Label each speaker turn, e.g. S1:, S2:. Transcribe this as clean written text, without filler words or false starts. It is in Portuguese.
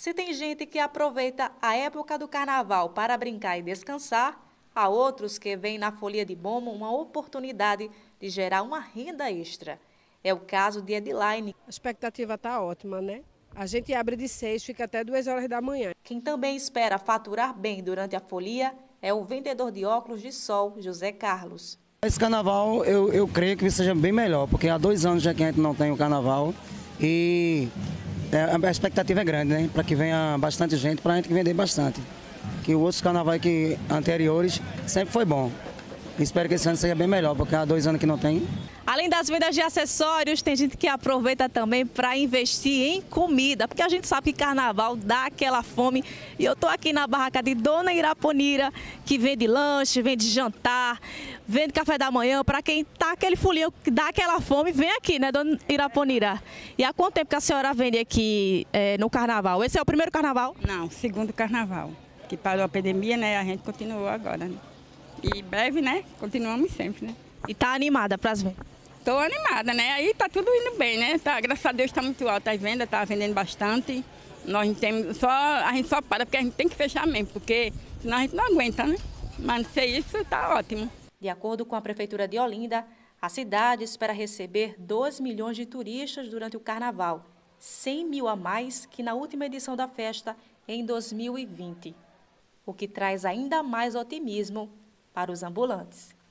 S1: Se tem gente que aproveita a época do carnaval para brincar e descansar, há outros que veem na folia de Momo uma oportunidade de gerar uma renda extra. É o caso de Edilaine.
S2: A expectativa está ótima, né? A gente abre de 6, fica até 2 horas da manhã.
S1: Quem também espera faturar bem durante a folia é o vendedor de óculos de sol, José Carlos.
S3: Esse carnaval eu creio que seja bem melhor, porque há 2 anos já que a gente não tem o carnaval e a expectativa é grande, né? Para que venha bastante gente, para a gente vender bastante. Que os outros carnavais anteriores sempre foi bom. Espero que esse ano seja bem melhor, porque há 2 anos que não tem.
S1: Além das vendas de acessórios, tem gente que aproveita também para investir em comida, porque a gente sabe que carnaval dá aquela fome. E eu estou aqui na barraca de Dona Iraponira, que vende lanche, vende jantar, vende café da manhã. Para quem tá aquele folinho que dá aquela fome, vem aqui, né, Dona Iraponira? E há quanto tempo que a senhora vende aqui no carnaval? Esse é o primeiro carnaval?
S4: Não, segundo carnaval. Que parou a pandemia, né? A gente continuou agora, né? E breve, né? Continuamos sempre, né?
S1: E tá animada para as vendas?
S4: Estou animada, né? Aí tá tudo indo bem, né? Tá, graças a Deus está muito alta as vendas, tá vendendo bastante. Nós não temos, a gente só para porque a gente tem que fechar mesmo, porque senão a gente não aguenta, né? Mas se isso tá ótimo.
S1: De acordo com a Prefeitura de Olinda, a cidade espera receber 2 milhões de turistas durante o carnaval, 100 mil a mais que na última edição da festa em 2020, o que traz ainda mais otimismo para os ambulantes.